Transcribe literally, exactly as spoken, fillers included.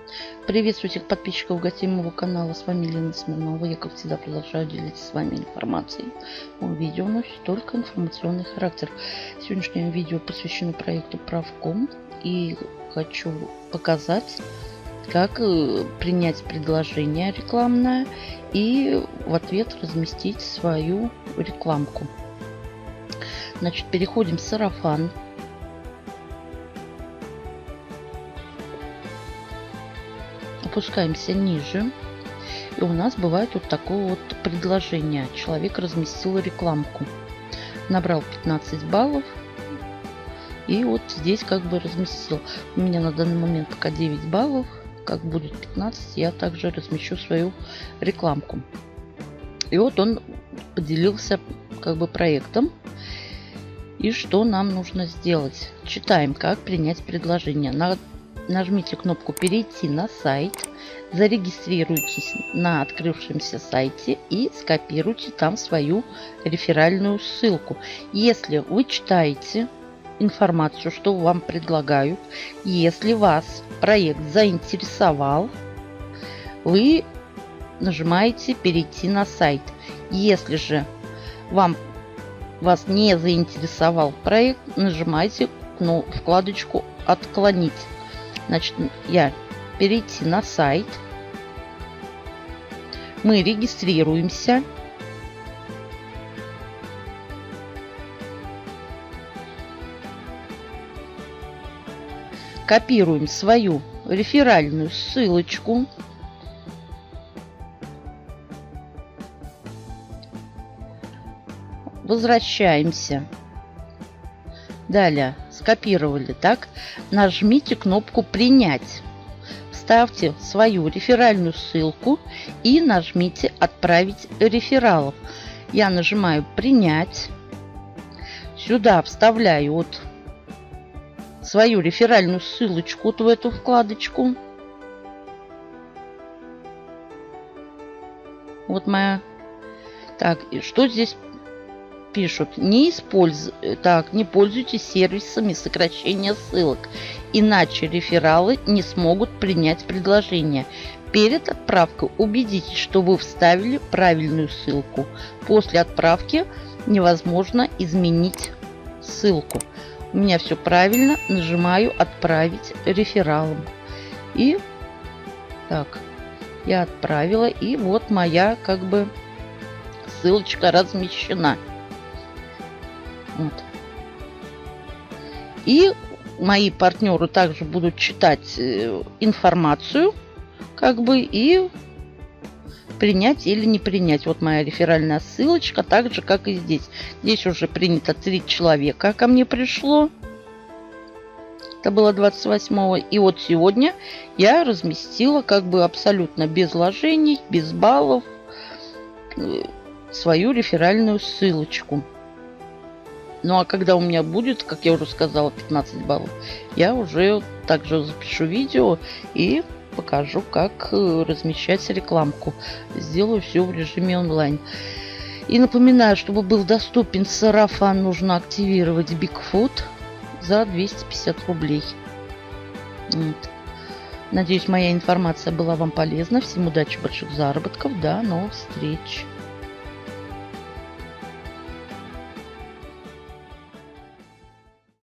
Приветствую всех подписчиков, гостей моего канала. С вами Елена Смирнова. Я, как всегда, продолжаю делиться с вами информацией. Мое видео носит только информационный характер. Сегодняшнее видео посвящено проекту Правком. И хочу показать, как принять предложение рекламное и в ответ разместить свою рекламку. Значит, переходим в сарафан. Опускаемся ниже, и у нас бывает вот такое вот предложение. Человек разместил рекламку, набрал пятнадцать баллов, и вот здесь как бы разместил. У меня на данный момент пока девять баллов, как будет пятнадцать, я также размещу свою рекламку. И вот он поделился как бы проектом. И что нам нужно сделать? Читаем, как принять предложение. Нажмите кнопку «Перейти на сайт», зарегистрируйтесь на открывшемся сайте и скопируйте там свою реферальную ссылку. Если вы читаете информацию, что вам предлагают, если вас проект заинтересовал, вы нажимаете «Перейти на сайт». Если же вам, вас не заинтересовал проект, нажимаете ну, вкладочку «Отклонить». Значит, я перейти на сайт. Мы регистрируемся. Копируем свою реферальную ссылочку. Возвращаемся. Далее скопировали, так? Нажмите кнопку «Принять». Вставьте свою реферальную ссылку и нажмите «Отправить рефералов». Я нажимаю «Принять». Сюда вставляю вот свою реферальную ссылочку вот в эту вкладочку. Вот моя. Так, и что здесь пишут? Не использ... так, не пользуйтесь сервисами сокращения ссылок, иначе рефералы не смогут принять предложение. Перед отправкой убедитесь, что вы вставили правильную ссылку. После отправки невозможно изменить ссылку. У меня все правильно. Нажимаю «Отправить рефералам». И так, я отправила, и вот моя как бы ссылочка размещена. Вот. И мои партнеры также будут читать информацию, как бы, и принять или не принять. Вот моя реферальная ссылочка, так же, как и здесь. Здесь уже принято три человека, ко мне пришло. Это было двадцать восьмого. И вот сегодня я разместила как бы абсолютно без вложений, без баллов свою реферальную ссылочку. Ну а когда у меня будет, как я уже сказала, пятнадцать баллов, я уже также запишу видео и покажу, как размещать рекламку. Сделаю все в режиме онлайн. И напоминаю, чтобы был доступен сарафан, нужно активировать Бигфут за двести пятьдесят рублей. Вот. Надеюсь, моя информация была вам полезна. Всем удачи, больших заработков. До новых встреч.